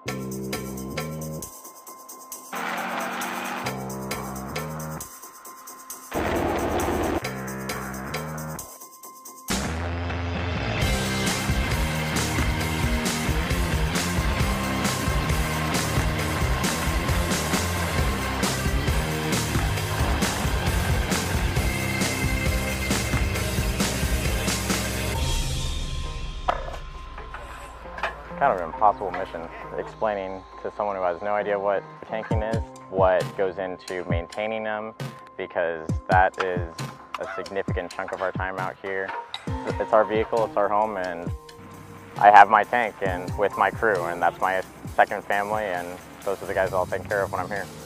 Kind of an impossible mission, explaining to someone who has no idea what tanking is, what goes into maintaining them, because that is a significant chunk of our time out here. It's our vehicle, it's our home, and I have my tank and with my crew, and that's my second family, and those are the guys I'll take care of when I'm here.